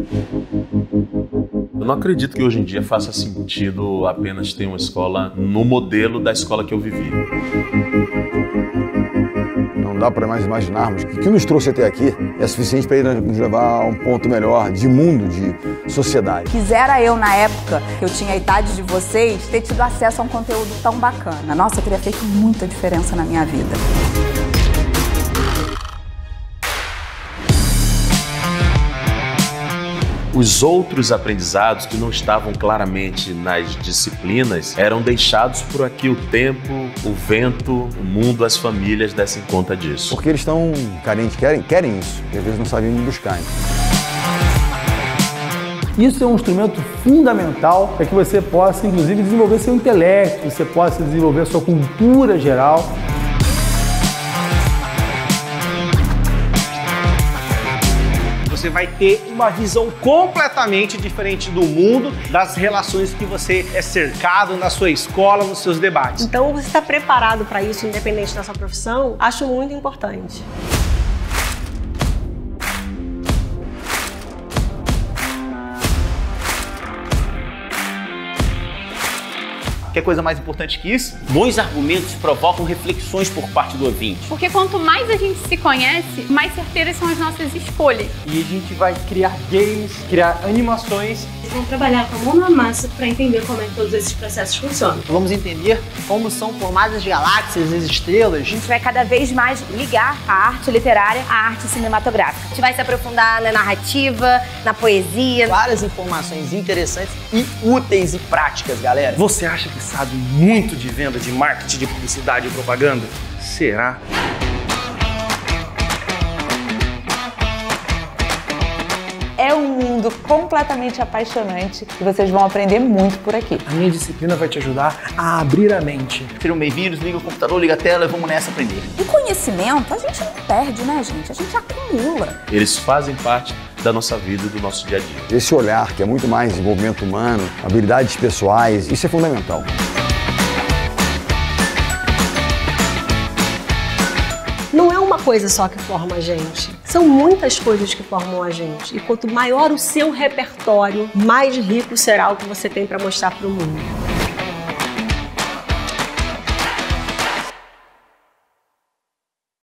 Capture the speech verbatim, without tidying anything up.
Eu não acredito que hoje em dia faça sentido apenas ter uma escola no modelo da escola que eu vivi. Não dá para mais imaginarmos que o que nos trouxe até aqui é suficiente para ir nos levar a um ponto melhor de mundo, de sociedade. Quisera eu, na época que eu tinha a idade de vocês, ter tido acesso a um conteúdo tão bacana. Nossa, teria feito muita diferença na minha vida. Os outros aprendizados que não estavam claramente nas disciplinas eram deixados por aqui o tempo, o vento, o mundo, as famílias dessem conta disso. Porque eles estão carentes, querem, querem isso, e às vezes não sabem onde buscar. Isso é um instrumento fundamental para que você possa, inclusive, desenvolver seu intelecto, você possa desenvolver a sua cultura geral. Você vai ter uma visão completamente diferente do mundo, das relações que você é cercado na sua escola, nos seus debates. Então, você está preparado para isso, independente da sua profissão, acho muito importante. Quer coisa mais importante que isso? Bons argumentos provocam reflexões por parte do ouvinte. Porque quanto mais a gente se conhece, mais certeiras são as nossas escolhas. E a gente vai criar games, criar animações. Vamos trabalhar com a mão na massa para entender como é que todos esses processos funcionam. Vamos entender como são formadas as galáxias, as estrelas. A gente vai cada vez mais ligar a arte literária à arte cinematográfica. A gente vai se aprofundar na narrativa, na poesia. Várias informações interessantes e úteis e práticas, galera. Você acha que sabe muito de venda, de marketing, de publicidade e propaganda? Será? É um mundo completamente apaixonante e vocês vão aprender muito por aqui. A minha disciplina vai te ajudar a abrir a mente. Tira um bem-vindos, liga o computador, liga a tela e vamos nessa aprender. E conhecimento a gente não perde, né, gente? A gente acumula. Eles fazem parte da nossa vida e do nosso dia a dia. Esse olhar, que é muito mais desenvolvimento humano, habilidades pessoais, isso é fundamental. Não é uma coisa só que forma a gente. São muitas coisas que formam a gente. E quanto maior o seu repertório, mais rico será o que você tem para mostrar para o mundo.